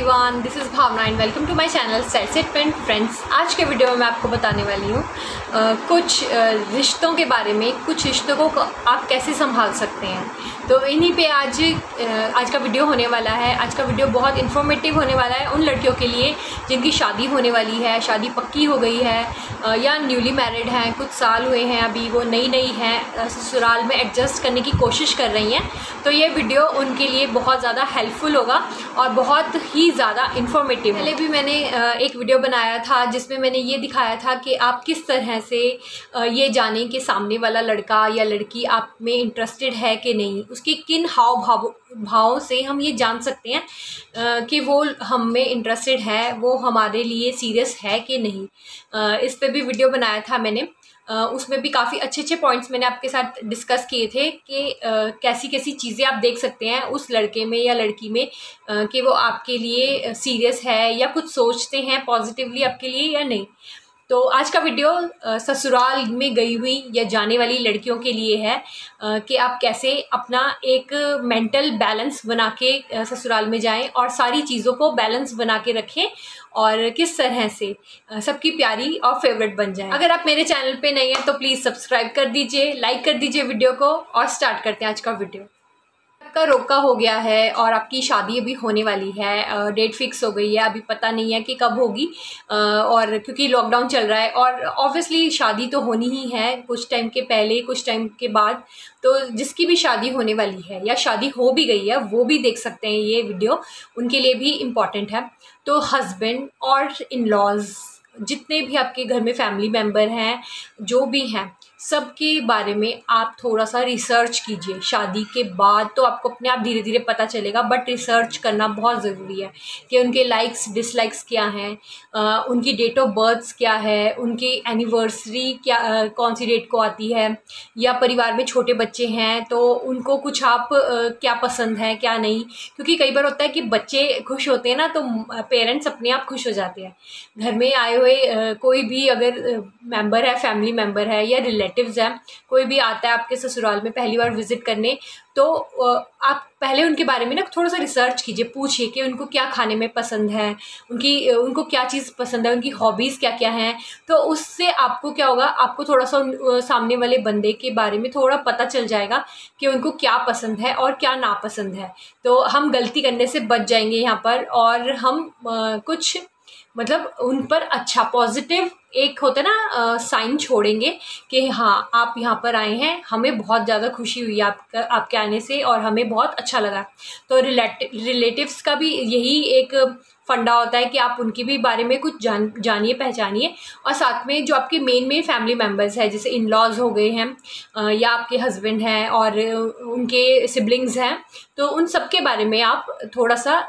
Everyone, this is Bhavana and welcome to my channel set set friend friends. आज के video में मैं आपको बताने वाली हूँ कुछ रिश्तों के बारे में। कुछ रिश्तों को आप कैसे संभाल सकते हैं, तो इन्हीं पे आज का वीडियो होने वाला है। आज का वीडियो बहुत इन्फॉर्मेटिव होने वाला है उन लड़कियों के लिए जिनकी शादी होने वाली है, शादी पक्की हो गई है या न्यूली मैरिड हैं, कुछ साल हुए हैं, अभी वो नई हैं, ससुराल में एडजस्ट करने की कोशिश कर रही हैं। तो ये वीडियो उनके लिए बहुत ज़्यादा हेल्पफुल होगा और बहुत ही ज़्यादा इन्फॉर्मेटिव। पहले भी मैंने एक वीडियो बनाया था जिसमें मैंने ये दिखाया था कि आप किस तरह से ये जानें कि सामने वाला लड़का या लड़की आप में इंटरेस्टेड है कि नहीं। उसके किन भावों से हम ये जान सकते हैं कि वो हम में इंटरेस्टेड है, वो हमारे लिए सीरियस है कि नहीं। इस पे भी वीडियो बनाया था मैंने। उसमें भी काफ़ी अच्छे पॉइंट्स मैंने आपके साथ डिस्कस किए थे कि कैसी कैसी चीज़ें आप देख सकते हैं उस लड़के में या लड़की में कि वो आपके लिए सीरियस है या कुछ सोचते हैं पॉजिटिवली आपके लिए या नहीं। तो आज का वीडियो ससुराल में गई हुई या जाने वाली लड़कियों के लिए है कि आप कैसे अपना एक मेंटल बैलेंस बना के ससुराल में जाएं और सारी चीज़ों को बैलेंस बना के रखें और किस तरह से सबकी प्यारी और फेवरेट बन जाए। अगर आप मेरे चैनल पे नए हैं तो प्लीज़ सब्सक्राइब कर दीजिए, लाइक कर दीजिए वीडियो को और स्टार्ट करते हैं आज का वीडियो। आपका रोका हो गया है और आपकी शादी अभी होने वाली है, डेट फिक्स हो गई है, अभी पता नहीं है कि कब होगी और क्योंकि लॉकडाउन चल रहा है और ऑब्वियसली शादी तो होनी ही है, कुछ टाइम के पहले कुछ टाइम के बाद। तो जिसकी भी शादी होने वाली है या शादी हो भी गई है वो भी देख सकते हैं ये वीडियो, उनके लिए भी इम्पॉर्टेंट है। तो हस्बैंड और इन लॉज जितने भी आपके घर में फैमिली मेम्बर हैं, जो भी हैं, सबके बारे में आप थोड़ा सा रिसर्च कीजिए। शादी के बाद तो आपको अपने आप धीरे धीरे पता चलेगा, बट रिसर्च करना बहुत ज़रूरी है कि उनके लाइक्स डिसलाइक्स क्या हैं, उनकी डेट ऑफ बर्थ क्या है, उनकी एनिवर्सरी क्या कौन सी डेट को आती है, या परिवार में छोटे बच्चे हैं तो उनको कुछ आप क्या पसंद है क्या नहीं। क्योंकि कई बार होता है कि बच्चे खुश होते हैं ना तो पेरेंट्स अपने आप खुश हो जाते हैं। घर में आए हुए कोई भी अगर मेंबर है, फैमिली मेंबर है या रिलेटिव्स हैं, कोई भी आता है आपके ससुराल में पहली बार विजिट करने, तो आप पहले उनके बारे में ना थोड़ा सा रिसर्च कीजिए, पूछिए कि उनको क्या खाने में पसंद है, उनको क्या चीज़ पसंद है, उनकी हॉबीज़ क्या क्या हैं। तो उससे आपको क्या होगा, आपको थोड़ा सा सामने वाले बंदे के बारे में थोड़ा पता चल जाएगा कि उनको क्या पसंद है और क्या नापसंद है। तो हम गलती करने से बच जाएंगे यहाँ पर और हम कुछ मतलब उन पर अच्छा पॉजिटिव एक होता है ना साइन छोड़ेंगे कि हाँ आप यहाँ पर आए हैं, हमें बहुत ज़्यादा खुशी हुई आपके आने से और हमें बहुत अच्छा लगा। तो रिलेटिव्स का भी यही एक फंडा होता है कि आप उनके भी बारे में कुछ जानिए पहचानिए। और साथ में जो आपके मेन फैमिली मेम्बर्स हैं, जैसे इन लॉज हो गए हैं या आपके हस्बैंड हैं और उनके सिबलिंग्स हैं, तो उन सब के बारे में आप थोड़ा सा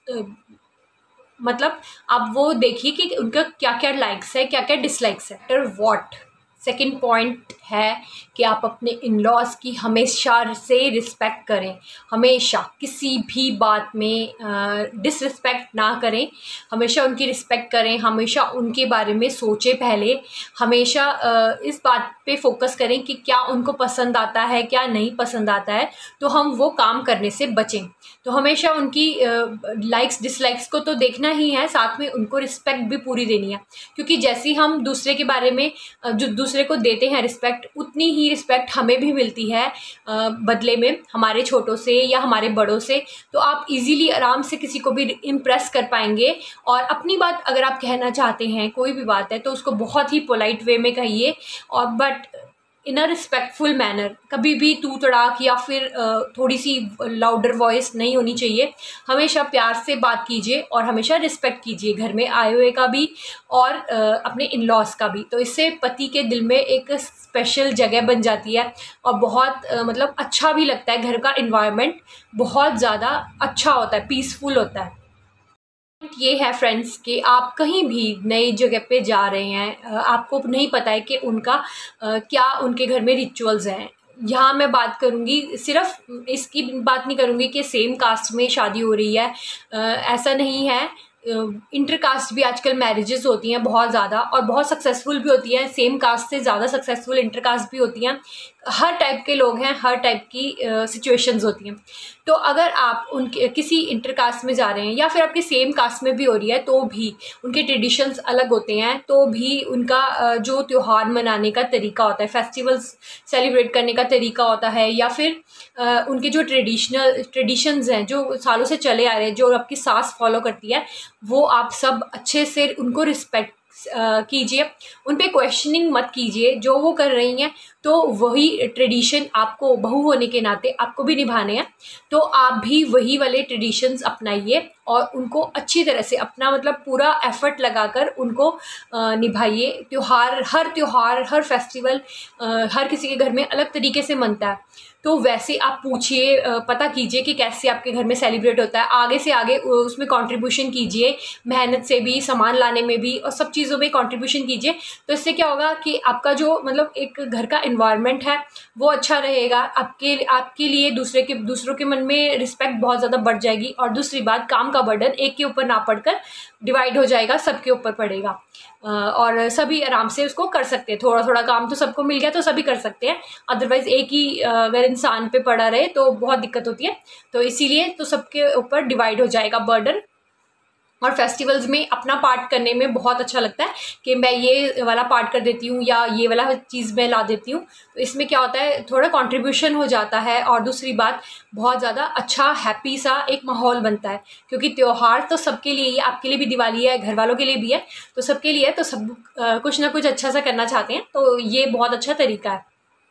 मतलब आप वो देखिए कि उनका क्या क्या लाइक्स है, क्या क्या डिसलाइक्स है। व्हाट सेकंड पॉइंट है कि आप अपने इन लॉज की हमेशा से रिस्पेक्ट करें, हमेशा किसी भी बात में डिसरिस्पेक्ट ना करें, हमेशा उनकी रिस्पेक्ट करें, हमेशा उनके बारे में सोचें पहले, हमेशा इस बात पे फोकस करें कि क्या उनको पसंद आता है क्या नहीं पसंद आता है, तो हम वो काम करने से बचें। तो हमेशा उनकी लाइक्स डिसलाइक्स को तो देखना ही है, साथ में उनको रिस्पेक्ट भी पूरी देनी है। क्योंकि जैसे हम दूसरे के बारे में जो दूसरे को देते हैं रिस्पेक्ट, उतनी ही रिस्पेक्ट हमें भी मिलती है बदले में, हमारे छोटों से या हमारे बड़ों से। तो आप इजीली आराम से किसी को भी इम्प्रेस कर पाएंगे। और अपनी बात अगर आप कहना चाहते हैं, कोई भी बात है, तो उसको बहुत ही पोलाइट वे में कहिए और but in a respectful manner. कभी भी तू तड़ाक या फिर थोड़ी सी लाउडर वॉइस नहीं होनी चाहिए। हमेशा प्यार से बात कीजिए और हमेशा रिस्पेक्ट कीजिए, घर में आए हुए का भी और अपने इन लॉज का भी। तो इससे पति के दिल में एक स्पेशल जगह बन जाती है और बहुत मतलब अच्छा भी लगता है। घर का इन्वायरमेंट बहुत ज़्यादा अच्छा होता है, पीसफुल होता है। ये है फ्रेंड्स कि आप कहीं भी नई जगह पे जा रहे हैं, आपको नहीं पता है कि उनका क्या उनके घर में रिचुअल्स हैं। यहाँ मैं बात करूँगी, सिर्फ इसकी बात नहीं करूँगी कि सेम कास्ट में शादी हो रही है, ऐसा नहीं है। इंटरकास्ट भी आजकल मैरिजेस होती हैं बहुत ज़्यादा और बहुत सक्सेसफुल भी होती हैं। सेम कास्ट से ज़्यादा सक्सेसफुल इंटरकास्ट भी होती हैं। हर टाइप के लोग हैं, हर टाइप की सिचुएशंस होती हैं। तो अगर आप उनके किसी इंटरकास्ट में जा रहे हैं या फिर आपकी सेम कास्ट में भी हो रही है तो भी उनके ट्रेडिशंस अलग होते हैं, तो भी उनका जो त्यौहार मनाने का तरीका होता है, फेस्टिवल्स सेलिब्रेट करने का तरीका होता है, या फिर उनके जो ट्रेडिशंस हैं जो सालों से चले आ रहे हैं, जो आपकी सास फॉलो करती है, वो आप सब अच्छे से उनको रिस्पेक्ट कीजिए, उन पे क्वेश्चनिंग मत कीजिए। जो वो कर रही हैं तो वही ट्रेडिशन आपको बहू होने के नाते आपको भी निभाने हैं, तो आप भी वही वाले ट्रेडिशंस अपनाइए और उनको अच्छी तरह से अपना मतलब पूरा एफर्ट लगाकर उनको निभाइए। त्यौहार हर फेस्टिवल हर किसी के घर में अलग तरीके से मनता है, तो वैसे आप पूछिए, पता कीजिए कि कैसे आपके घर में सेलिब्रेट होता है, आगे से आगे उसमें कंट्रीब्यूशन कीजिए, मेहनत से भी, सामान लाने में भी और सब चीज़ों में कंट्रीब्यूशन कीजिए। तो इससे क्या होगा कि आपका जो मतलब एक घर का एनवायरनमेंट है वो अच्छा रहेगा, आपके लिए दूसरों के मन में रिस्पेक्ट बहुत ज़्यादा बढ़ जाएगी। और दूसरी बात, काम का बर्डन एक के ऊपर ना पड़कर डिवाइड हो जाएगा, सबके ऊपर पड़ेगा और सभी आराम से उसको कर सकते हैं। थोड़ा थोड़ा काम तो सबको मिल गया तो सभी कर सकते हैं, अदरवाइज़ एक ही अगर इंसान पे पड़ा रहे तो बहुत दिक्कत होती है। तो इसीलिए तो सबके ऊपर डिवाइड हो जाएगा बर्डन। और फेस्टिवल्स में अपना पार्ट करने में बहुत अच्छा लगता है कि मैं ये वाला पार्ट कर देती हूँ या ये वाला चीज़ मैं ला देती हूँ, तो इसमें क्या होता है, थोड़ा कंट्रीब्यूशन हो जाता है। और दूसरी बात, बहुत ज़्यादा अच्छा हैप्पी सा एक माहौल बनता है, क्योंकि त्यौहार तो सबके लिए ही, आपके लिए भी दिवाली है, घर वालों के लिए भी है, तो सबके लिए है, तो सब कुछ ना कुछ अच्छा सा करना चाहते हैं, तो ये बहुत अच्छा तरीका है।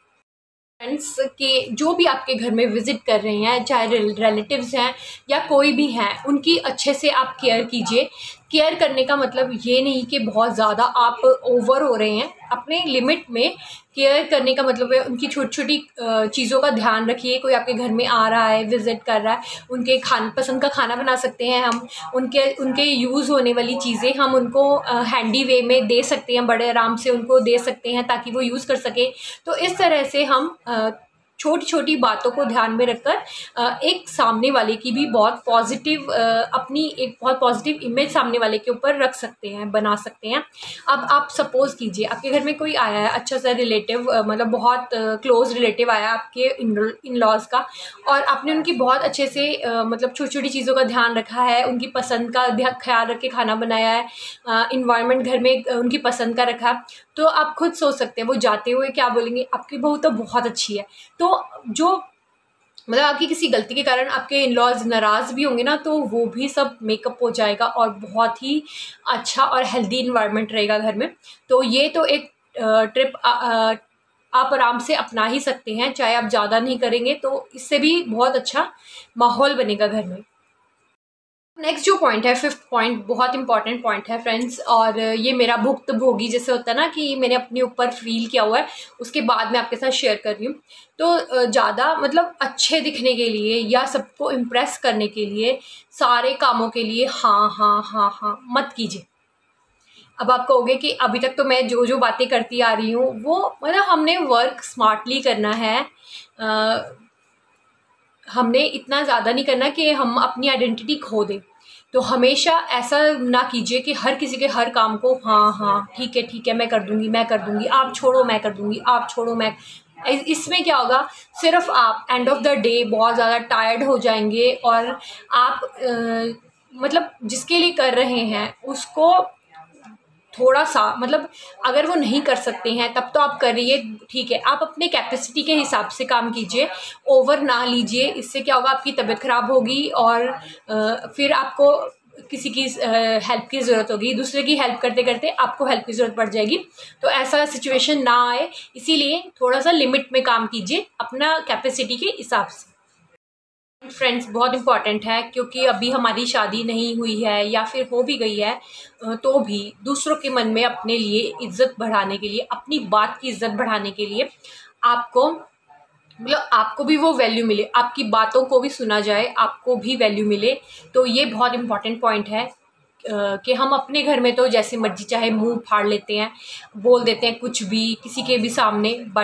फ्रेंड्स के जो भी आपके घर में विज़िट कर रहे हैं, चाहे रिलेटिव्स हैं या कोई भी हैं, उनकी अच्छे से आप केयर कीजिए। केयर करने का मतलब ये नहीं कि बहुत ज़्यादा आप ओवर हो रहे हैं, अपने लिमिट में केयर करने का मतलब है उनकी छोटी छोटी चीज़ों का ध्यान रखिए। कोई आपके घर में आ रहा है, विज़िट कर रहा है, उनके पसंद का खाना बना सकते हैं हम, उनके यूज़ होने वाली चीज़ें हम उनको हैंडी वे में दे सकते हैं, बड़े आराम से उनको दे सकते हैं ताकि वो यूज़ कर सकें। तो इस तरह से हम छोटी छोटी बातों को ध्यान में रखकर एक सामने वाले की भी बहुत पॉजिटिव अपनी एक बहुत पॉजिटिव इमेज सामने वाले के ऊपर रख सकते हैं, बना सकते हैं। अब आप सपोज़ कीजिए आपके घर में कोई आया है, अच्छा सा रिलेटिव, मतलब बहुत क्लोज रिलेटिव आया आपके इन लॉज का, और आपने उनकी बहुत अच्छे से मतलब छोटी छोटी चीज़ों का ध्यान रखा है, उनकी पसंद का ख्याल रख के खाना बनाया है, इन्वायरमेंट घर में उनकी पसंद का रखा, तो आप खुद सोच सकते हैं वो जाते हुए क्या बोलेंगे, आपकी बहू तो बहुत अच्छी है। तो जो मतलब आपकी किसी गलती के कारण आपके इन लॉज नाराज़ भी होंगे ना, तो वो भी सब मेकअप हो जाएगा और बहुत ही अच्छा और हेल्दी इन्वायरमेंट रहेगा घर में। तो ये तो एक ट्रिप आप आराम से अपना ही सकते हैं, चाहे आप ज़्यादा नहीं करेंगे तो इससे भी बहुत अच्छा माहौल बनेगा घर में। नेक्स्ट जो पॉइंट है, 5th पॉइंट, बहुत इंपॉर्टेंट पॉइंट है फ्रेंड्स, और ये मेरा भुक्तभोगी जैसे होता है ना कि मैंने अपने ऊपर फील किया हुआ है, उसके बाद मैं आपके साथ शेयर कर रही हूँ। तो ज़्यादा मतलब अच्छे दिखने के लिए या सबको इम्प्रेस करने के लिए, सारे कामों के लिए हाँ हाँ हाँ हाँ मत कीजिए। अब आप कहोगे कि अभी तक तो मैं जो जो बातें करती आ रही हूँ वो मतलब हमने वर्क स्मार्टली करना है, हमने इतना ज़्यादा नहीं करना कि हम अपनी आइडेंटिटी खो दें। तो हमेशा ऐसा ना कीजिए कि हर किसी के हर काम को हाँ हाँ ठीक है मैं कर दूँगी, आप छोड़ो मैं कर दूँगी, आप छोड़ो मैं। इसमें क्या होगा, सिर्फ आप एंड ऑफ द डे बहुत ज़्यादा टायर्ड हो जाएंगे और आप मतलब जिसके लिए कर रहे हैं उसको थोड़ा सा मतलब अगर वो नहीं कर सकते हैं तब तो आप करिए, ठीक है, आप अपने कैपेसिटी के हिसाब से काम कीजिए, ओवर ना लीजिए। इससे क्या होगा, आपकी तबीयत ख़राब होगी और फिर आपको किसी की हेल्प की ज़रूरत होगी, दूसरे की हेल्प करते करते आपको हेल्प की ज़रूरत पड़ जाएगी। तो ऐसा सिचुएशन ना आए, इसीलिए थोड़ा सा लिमिट में काम कीजिए अपना कैपेसिटी के हिसाब से। फ्रेंड्स बहुत इम्पॉर्टेंट है, क्योंकि अभी हमारी शादी नहीं हुई है या फिर हो भी गई है तो भी दूसरों के मन में अपने लिए इज़्ज़त बढ़ाने के लिए, अपनी बात की इज़्ज़त बढ़ाने के लिए आपको मतलब आपको भी वो वैल्यू मिले, आपकी बातों को भी सुना जाए, आपको भी वैल्यू मिले। तो ये बहुत इम्पॉर्टेंट पॉइंट है कि हम अपने घर में तो जैसे मर्जी चाहे मुंह फाड़ लेते हैं, बोल देते हैं कुछ भी किसी के भी सामने, बट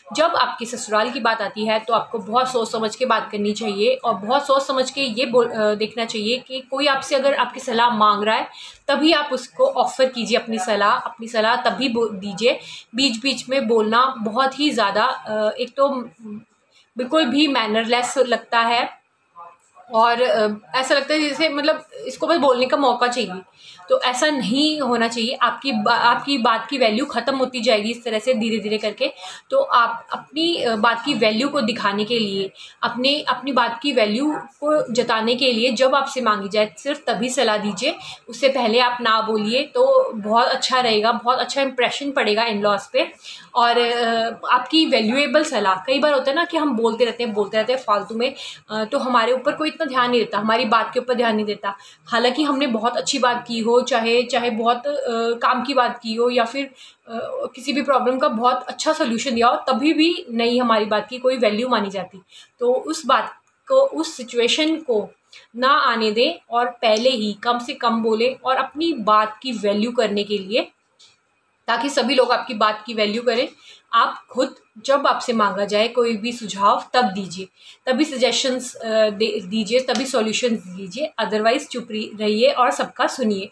जब आपकी ससुराल की बात आती है तो आपको बहुत सोच समझ के बात करनी चाहिए और बहुत सोच समझ के ये देखना चाहिए कि कोई आपसे अगर आपकी सलाह मांग रहा है तभी आप उसको ऑफ़र कीजिए अपनी सलाह तभी दीजिए। बीच बीच में बोलना बहुत ही ज़्यादा एक तो बिल्कुल भी मैनरलेस लगता है और ऐसा लगता है जैसे मतलब इसको बस बोलने का मौका चाहिए। तो ऐसा नहीं होना चाहिए। आपकी बात की वैल्यू ख़त्म होती जाएगी इस तरह से धीरे धीरे करके। तो आप अपनी बात की वैल्यू को दिखाने के लिए, अपनी बात की वैल्यू को जताने के लिए जब आपसे मांगी जाए सिर्फ तभी सलाह दीजिए। उससे पहले आप ना बोलिए तो बहुत अच्छा रहेगा, बहुत अच्छा इंप्रेशन पड़ेगा इन लॉज पे। और आपकी वैल्यूएबल सलाह, कई बार होता है ना कि हम बोलते रहते हैं फालतू में, तो हमारे ऊपर कोई इतना ध्यान नहीं देता, हमारी बात के ऊपर ध्यान नहीं देता। हालांकि हमने बहुत अच्छी बात की हो, चाहे बहुत काम की बात की हो या फिर किसी भी प्रॉब्लम का बहुत अच्छा सोल्यूशन दिया हो, तभी भी नहीं हमारी बात की कोई वैल्यू मानी जाती। तो उस बात को, उस सिचुएशन को ना आने दें और पहले ही कम से कम बोलें और अपनी बात की वैल्यू करने के लिए, ताकि सभी लोग आपकी बात की वैल्यू करें। आप खुद जब आपसे मांगा जाए कोई भी सुझाव तब दीजिए, तभी सजेशंस दीजिए, तभी सॉल्यूशंस दीजिए। अदरवाइज चुप रहिए और सबका सुनिए।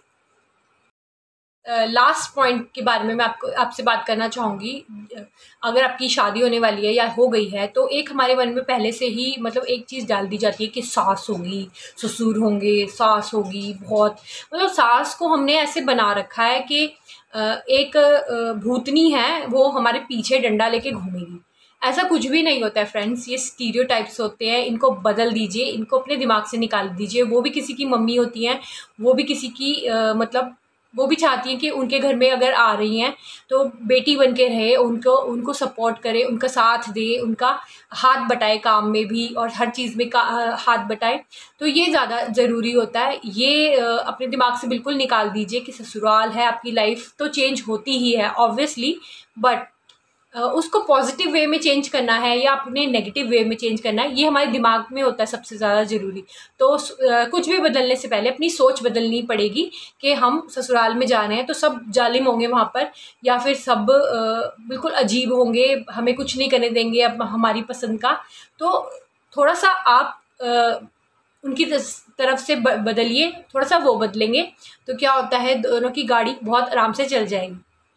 लास्ट पॉइंट के बारे में मैं आपसे बात करना चाहूँगी। अगर आपकी शादी होने वाली है या हो गई है तो एक हमारे मन में पहले से ही मतलब एक चीज़ डाल दी जाती है कि सास होगी, ससुर होंगे, सास होगी, बहुत मतलब सास को हमने ऐसे बना रखा है कि एक भूतनी है, वो हमारे पीछे डंडा लेके घूमेगी। ऐसा कुछ भी नहीं होता है फ्रेंड्स, ये स्टीरियोटाइप्स होते हैं। इनको बदल दीजिए, इनको अपने दिमाग से निकाल दीजिए। वो भी किसी की मम्मी होती हैं, वो भी किसी की मतलब वो भी चाहती हैं कि उनके घर में अगर आ रही हैं तो बेटी बन के रहे, उनको सपोर्ट करे, उनका साथ दे, उनका हाथ बटाए काम में भी और हर चीज़ में हाथ बटाए। तो ये ज़्यादा ज़रूरी होता है। ये अपने दिमाग से बिल्कुल निकाल दीजिए कि ससुराल है, आपकी लाइफ तो चेंज होती ही है ऑब्वियसली, बट उसको पॉजिटिव वे में चेंज करना है या अपने नेगेटिव वे में चेंज करना है, ये हमारे दिमाग में होता है सबसे ज़्यादा ज़रूरी। तो कुछ भी बदलने से पहले अपनी सोच बदलनी पड़ेगी कि हम ससुराल में जा रहे हैं तो सब जालिम होंगे वहाँ पर, या फिर सब बिल्कुल अजीब होंगे, हमें कुछ नहीं करने देंगे अब हमारी पसंद का। तो थोड़ा सा आप उनकी तरफ से बदलिए, थोड़ा सा वो बदलेंगे तो क्या होता है, दोनों की गाड़ी बहुत आराम से चल जाएगी।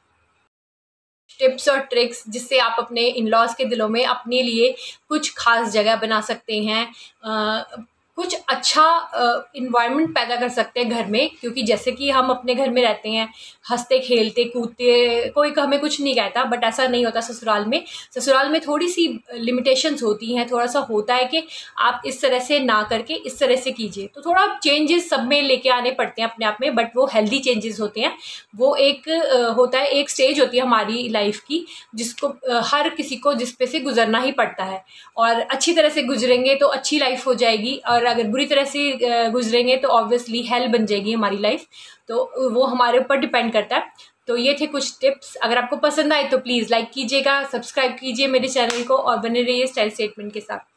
टिप्स और ट्रिक्स जिससे आप अपने इन लॉज के दिलों में अपने लिए कुछ खास जगह बना सकते हैं, कुछ अच्छा इन्वायरमेंट पैदा कर सकते हैं घर में। क्योंकि जैसे कि हम अपने घर में रहते हैं हंसते खेलते कूदते, कोई हमें कुछ नहीं कहता, बट ऐसा नहीं होता ससुराल में। ससुराल में थोड़ी सी लिमिटेशंस होती हैं, थोड़ा सा होता है कि आप इस तरह से ना करके इस तरह से कीजिए। तो थोड़ा चेंजेस सब में लेके आने पड़ते हैं अपने आप में, बट वो हेल्दी चेंजेस होते हैं। वो एक होता है, एक स्टेज होती है हमारी लाइफ की जिसको हर किसी को जिस पे से गुजरना ही पड़ता है। और अच्छी तरह से गुजरेंगे तो अच्छी लाइफ हो जाएगी, और अगर बुरी तरह से गुजरेंगे तो ऑब्वियसली हेल बन जाएगी हमारी लाइफ। तो वो हमारे ऊपर डिपेंड करता है। तो ये थे कुछ टिप्स। अगर आपको पसंद आए तो प्लीज़ लाइक कीजिएगा, सब्सक्राइब कीजिए मेरे चैनल को और बने रहिए स्टाइल स्टेटमेंट के साथ।